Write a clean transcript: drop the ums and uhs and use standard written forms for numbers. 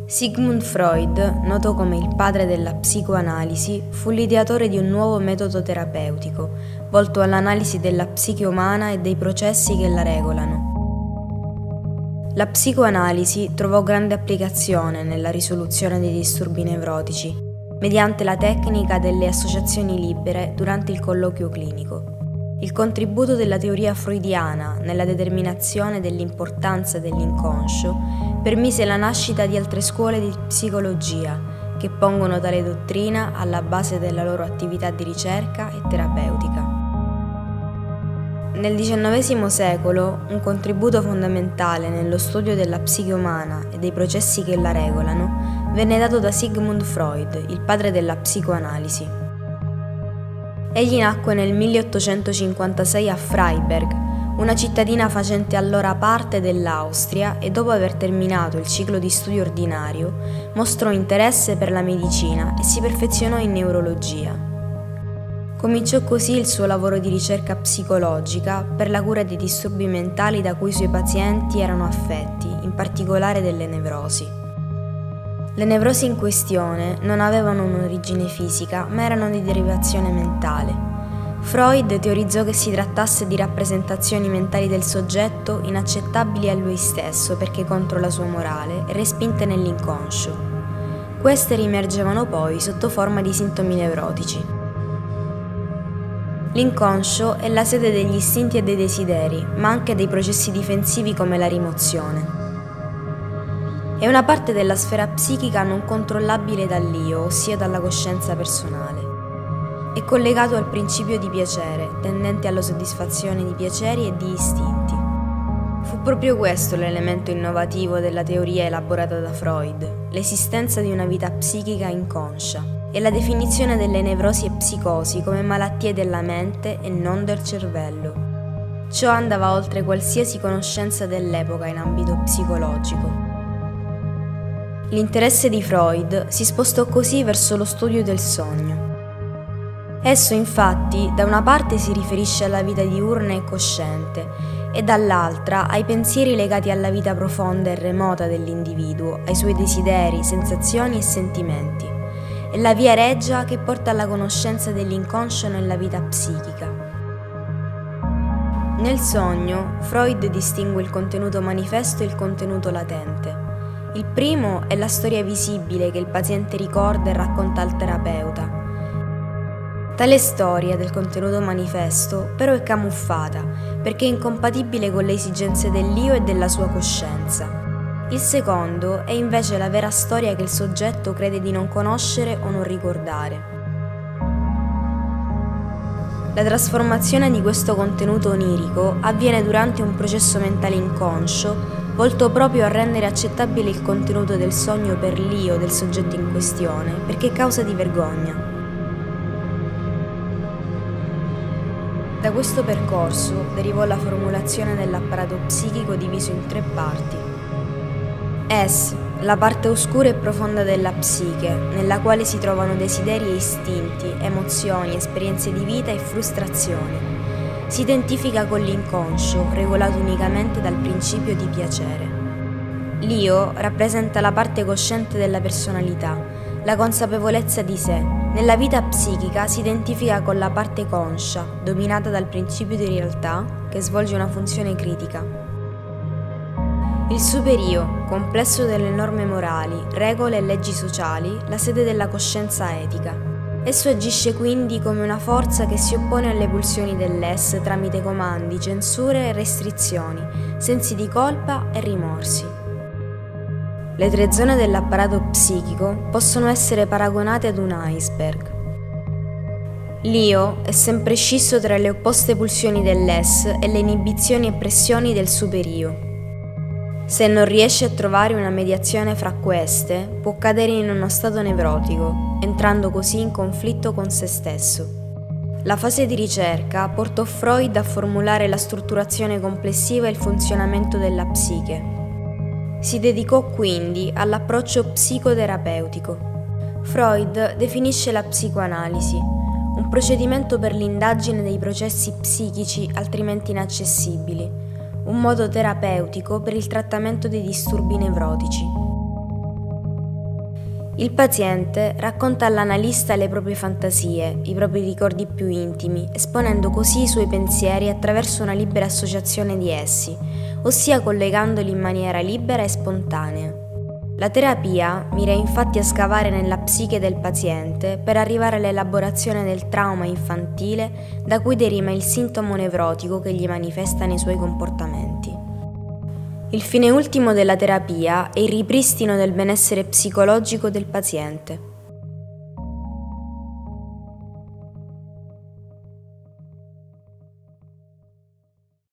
Sigmund Freud, noto come il padre della psicoanalisi, fu l'ideatore di un nuovo metodo terapeutico, volto all'analisi della psiche umana e dei processi che la regolano. La psicoanalisi trovò grande applicazione nella risoluzione dei disturbi nevrotici, mediante la tecnica delle associazioni libere durante il colloquio clinico. Il contributo della teoria freudiana nella determinazione dell'importanza dell'inconscio permise la nascita di altre scuole di psicologia che pongono tale dottrina alla base della loro attività di ricerca e terapeutica. Nel XIX secolo, un contributo fondamentale nello studio della psiche umana e dei processi che la regolano venne dato da Sigmund Freud, il padre della psicoanalisi. Egli nacque nel 1856 a Freiberg, una cittadina facente allora parte dell'Austria, e dopo aver terminato il ciclo di studio ordinario mostrò interesse per la medicina e si perfezionò in neurologia. Cominciò così il suo lavoro di ricerca psicologica per la cura dei disturbi mentali da cui i suoi pazienti erano affetti, in particolare delle nevrosi. Le nevrosi in questione non avevano un'origine fisica, ma erano di derivazione mentale. Freud teorizzò che si trattasse di rappresentazioni mentali del soggetto inaccettabili a lui stesso perché contro la sua morale e respinte nell'inconscio. Queste riemergevano poi sotto forma di sintomi nevrotici. L'inconscio è la sede degli istinti e dei desideri, ma anche dei processi difensivi come la rimozione. È una parte della sfera psichica non controllabile dall'io, ossia dalla coscienza personale. È collegato al principio di piacere, tendente alla soddisfazione di piaceri e di istinti. Fu proprio questo l'elemento innovativo della teoria elaborata da Freud, l'esistenza di una vita psichica inconscia e la definizione delle nevrosi e psicosi come malattie della mente e non del cervello. Ciò andava oltre qualsiasi conoscenza dell'epoca in ambito psicologico. L'interesse di Freud si spostò così verso lo studio del sogno. Esso infatti da una parte si riferisce alla vita diurna e cosciente e dall'altra ai pensieri legati alla vita profonda e remota dell'individuo, ai suoi desideri, sensazioni e sentimenti. È la via reggia che porta alla conoscenza dell'inconscio nella vita psichica. Nel sogno, Freud distingue il contenuto manifesto e il contenuto latente. Il primo è la storia visibile che il paziente ricorda e racconta al terapeuta. Tale storia del contenuto manifesto però è camuffata perché è incompatibile con le esigenze dell'io e della sua coscienza. Il secondo è invece la vera storia che il soggetto crede di non conoscere o non ricordare. La trasformazione di questo contenuto onirico avviene durante un processo mentale inconscio volto proprio a rendere accettabile il contenuto del sogno per l'io del soggetto in questione, perché è causa di vergogna. Da questo percorso derivò la formulazione dell'apparato psichico diviso in 3 parti. Es, la parte oscura e profonda della psiche, nella quale si trovano desideri e istinti, emozioni, esperienze di vita e frustrazioni. Si identifica con l'inconscio, regolato unicamente dal principio di piacere. L'io rappresenta la parte cosciente della personalità, la consapevolezza di sé. Nella vita psichica si identifica con la parte conscia, dominata dal principio di realtà, che svolge una funzione critica. Il superio, complesso delle norme morali, regole e leggi sociali, la sede della coscienza etica. Esso agisce quindi come una forza che si oppone alle pulsioni dell'es tramite comandi, censure e restrizioni, sensi di colpa e rimorsi. Le 3 zone dell'apparato psichico possono essere paragonate ad un iceberg. L'io è sempre scisso tra le opposte pulsioni dell'es e le inibizioni e pressioni del superio. Se non riesce a trovare una mediazione fra queste, può cadere in uno stato nevrotico, entrando così in conflitto con se stesso. La fase di ricerca portò Freud a formulare la strutturazione complessiva e il funzionamento della psiche. Si dedicò quindi all'approccio psicoterapeutico. Freud definisce la psicoanalisi, un procedimento per l'indagine dei processi psichici altrimenti inaccessibili, un modo terapeutico per il trattamento dei disturbi nevrotici. Il paziente racconta all'analista le proprie fantasie, i propri ricordi più intimi, esponendo così i suoi pensieri attraverso una libera associazione di essi, ossia collegandoli in maniera libera e spontanea. La terapia mira infatti a scavare nella psiche del paziente per arrivare all'elaborazione del trauma infantile da cui deriva il sintomo nevrotico che gli manifesta nei suoi comportamenti. Il fine ultimo della terapia è il ripristino del benessere psicologico del paziente.